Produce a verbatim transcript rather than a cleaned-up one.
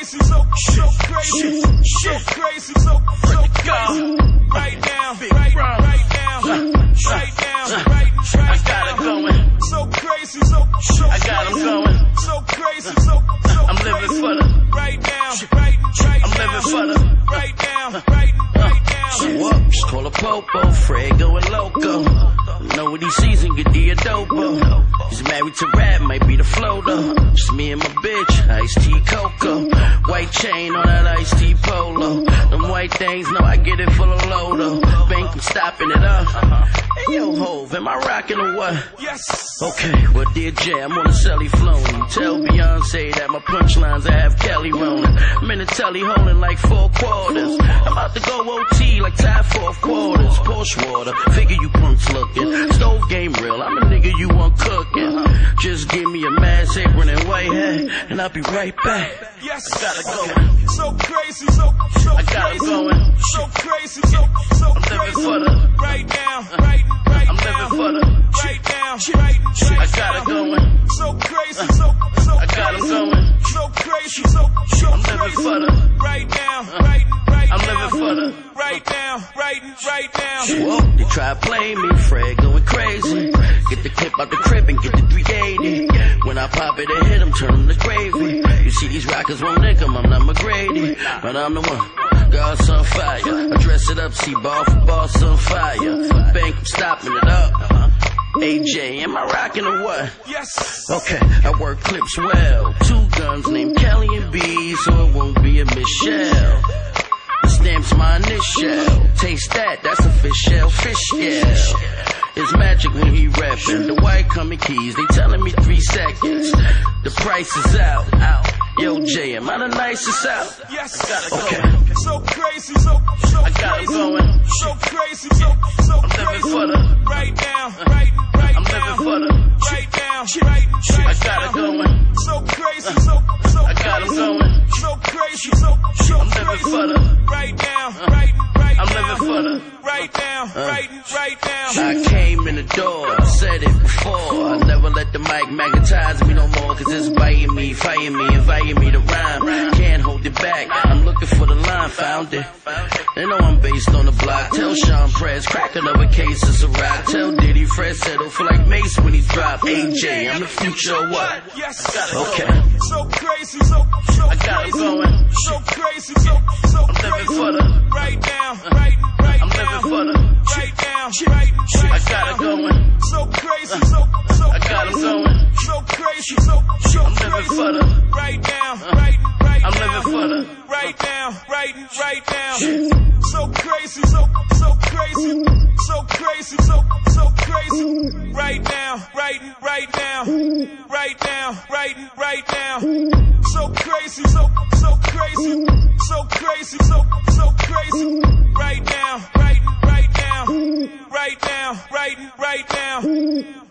crazy, so, so crazy, so crazy, so, so crazy. Right now, right, right now, right now, right, right. I got it going. So crazy, so, so I got him going. so crazy, so, so I'm living for the right now, right, right. I'm living for the right now, right, right now. Whoops, call a popo, Fred going loco. Know what he sees and get the adobo. He's married to rap, might be the flow though. Just me and my bitch, iced tea cocoa. White chain on that iced tea polo. Them white things, know I get it full of lodo. Bank, I'm stopping it up. Hey yo, Hov, am I rocking or what? Yes. Okay, well dear Jay, I'm on the celly flowing. Tell Beyonce that my punchlines I have Kelly rolling. I'm in the telly holding like four quarters. I'm about to go O T like tie fourth quarters. Porsche water, figure you punks looking. Stove game real, I'm a nigga you want cooking. Just give me a mask, apron and white hat, and I'll be right back. Yes. I gotta go. So crazy, so, so I got it crazy. going. So crazy, so, so I'm living crazy. for the Right now, right, right I'm now. living for the Right now, right, right I got it going. So crazy, so, so I got him going. So crazy, so, so I'm crazy. living for the Right now, right, right I'm now. living for the Right now, right, right now. Whoa, they try to play me, Fred going crazy. Get the clip out the crib and get the three eighty. When I pop it and hit them, turn them to gravy. You see these rockers won't lick them, I'm not McGrady. But I'm the one, God's on fire. I dress it up, see ball for boss on fire. Bank, I'm stopping it up. A J, am I rocking or what? Yes. Okay, I work clips well. Two guns named Kelly and B, so it won't be a Michelle. The stamp's my initial. Taste that, that's a fish shell, fish scale. It's magic when he rapping. The white coming keys, they telling me three seconds. The price is out. out. Yo, Jay, am I the nicest out? Yes. Okay. So crazy, so, so I got it crazy. going. So crazy, so, so I'm crazy. living for the Right now, right, right I'm now. living for the Right now, right, right I got it going. So crazy, so, so I got him crazy. going. So crazy, so, so I'm living crazy. for the Right now, right, right I'm now. living for the Right now, right, right now. I came in the door, said it before. I never let the mic magnetize me no more, cause it's biting me, fighting me, inviting me to rhyme. Can't hold it back, I'm looking for the line, found it. They know I'm based on the block. Tell Sean Press, crack another case, it's a rap. Tell Diddy Fred settle for like Mace when he drop. A J, I'm the future or what? Yes. Okay. So crazy, so, so I got it crazy. going. So crazy, so, so I'm living crazy. for the Right now, right, right I'm now. living for the Right now, right, right I got it going. So crazy, so, so I got him crazy. going. So crazy, so, so I'm crazy. living for the Right now, right, right I'm now. living for the Right now, right, right now. So crazy, so, so crazy. So crazy, so, so crazy. Right now, right, right now. Right now, right, right now. So crazy, so, so crazy. So crazy, so, so crazy. Right now, right, right now. Right now, right, right now.